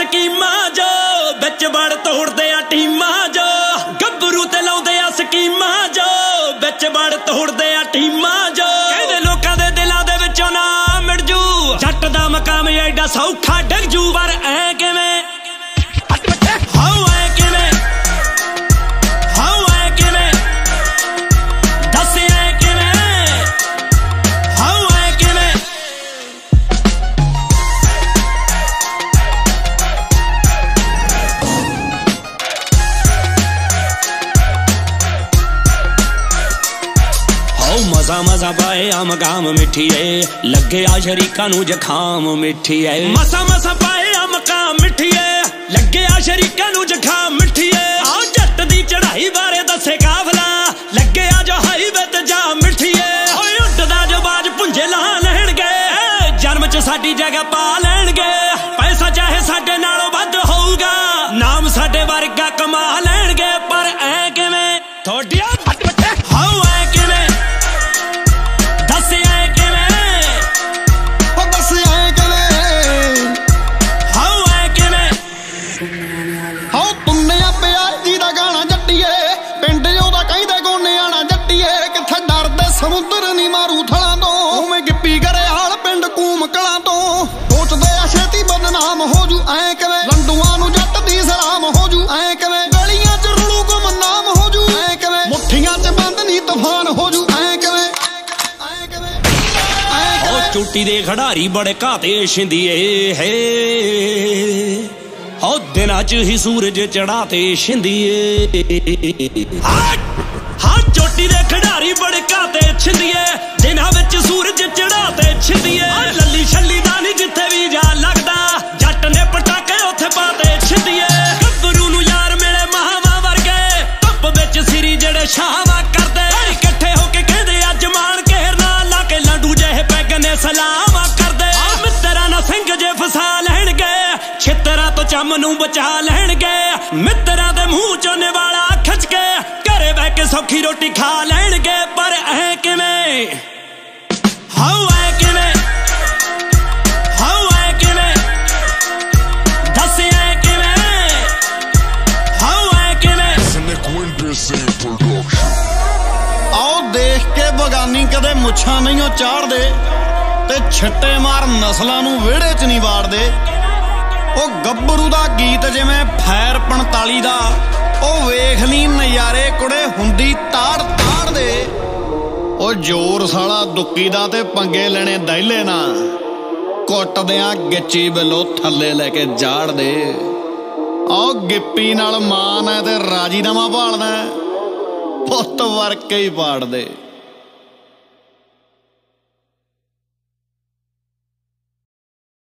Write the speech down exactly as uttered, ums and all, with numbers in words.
ਸਕੀਮਾਂ ਜੋ ਵਿੱਚ ਵੜ ਤੋੜਦੇ ਆ ਟੀਮਾਂ ਜੋ ਗੱਭਰੂ ਤੇ ਲਾਉਂਦੇ ਆ ਸਕੀਮਾਂ ਜੋ ਵਿੱਚ ਵੜ ਤੋੜਦੇ ਆ ਟੀਮਾਂ ਜੋ ਕਹਿੰਦੇ ਲੋਕਾਂ ਦੇ ਦਿਲਾਂ ਦੇ ਵਿੱਚੋਂ ਨਾ ਮਿਟ ਜੂ ਜੱਟ ਦਾ ਮਕਾਮ ਐਡਾ ਸੌਖਾ ਡਿੱਗ ਜੂ ਪਰ ਐ ਕਿਵੇਂ मजा मजा पाए आम काम मिठिए लगे आ शरीका नू जखाम मिठिए मसा मसा पाए आम काम मिठिए लगे आ शरीका नू जखाम मिठिए आओ जट दी चढ़ाई बारे दसे काफला लगे आ जो हाईवे ते जा मिठिए ओए उड्डदा जो बाज पुंजे ला लैणगे जन्म च साडी जगह पा लैणगे पैसा चाहे साडे नालों वध होऊगा नाम साडे वर्गा कमा लैणगे पर ऐ किवें थोड़िया समुद्र नी मारू थलां तो उवें गिप्पी करे हाल पिंड कूम कलां तो सोचदे आ छेती बदनाम हो जू ऐ किवें लंडूआं नू जट दी सलाम हो जू ऐ किवें गलियां च रुलू गुमनाम हो जू ऐ किवें मुठियां च बंद नी तूफान हो जू ऐ किवें ऐ किवें ओ चोटी दे खिडारी बड़े घाते शिंदिए है ओ दिनां च ही सूरज चढ़ाते शिंदिए हाँ चोटी दे खिडारी बड़े घाते छिंदिए दिनां विच सूरज चढ़ाते छिंदिए लल्ली छल्ली दा नी जिथे भी जा लगदा जट ने पटाके उत्थे पाते छिंदिए गब्बरू नू यार मिले महावा वर्गे धुप विच सिरी जेड़े छावा करदे इकट्ठे होके कहंदे अज मान घेरना ला के लाडू जेहे पैग ने सलाम करदे मित्तरां ना सिंह जे फसा लैणगे छित्तरां तो चम नू बचा लैणगे मित्तरां दे मूंह चों निवाला खिच के घरे बह के सौखी रोटी खा लैणगे पर ऐ किवें हाउ ऐ किवें हाउ ऐ किवें दस ऐ किवें हाउ ऐ किवें आओ देख के बगानी कदे मुच्छां नहीं चाढ़दे ते छिट्टे मार नस्लां नू विहड़े च नहीं वाड़दे ओ गब्बरू दा गीत जिवें फैर पैंताली दा ओ वेख ली नज़ारे कुड़े हुंदी ताड़ ताड़ दे ओ जोर साला दुक्की दा ते पंगे लेने दैले ना कुटदियां गिच्ची बिलो थल्ले लेके जाड़ दे ओ गिप्पी नाल मान है ते राजीनामा भालदा पुत्त वर्के ही पाड़ दे।